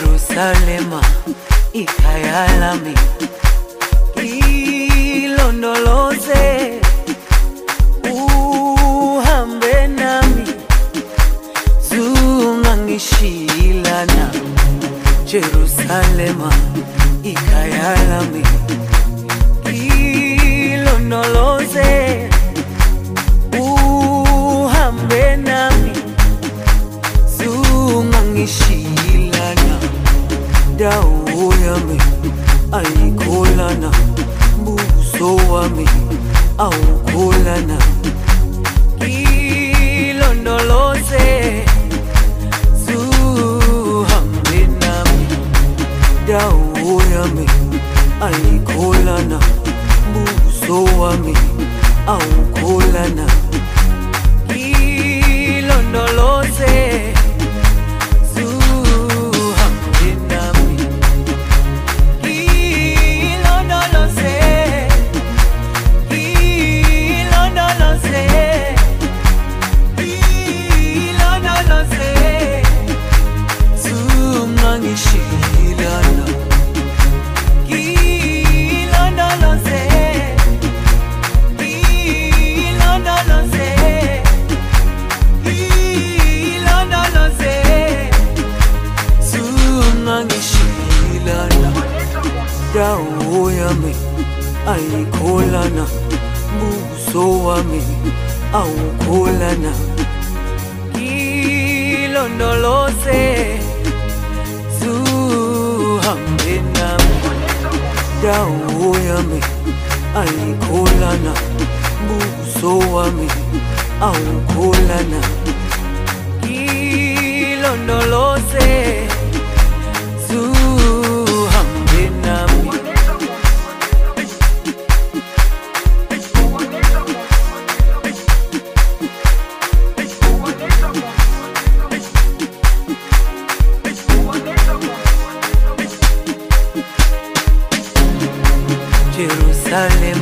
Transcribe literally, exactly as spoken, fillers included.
Jerusalema ikhaya lami, ilondoloze uhambe nami, zungangishilana. Jerusalema ikhaya lami, ilondoloze uhambe nami, zungangishilana. Dawo yami ayikholana, buso wami awukholana. Ilondoloze zuhambe nami, dawo yami ayikholana, buso wami awukholana. Ilondoloze dawo yami ayikholana, buso wami awukholana. Ilondoloze zuhambe nami, dawo yami ayikholana, buso wami awukholana. Ilondoloze zuhambe nami. Jerusalem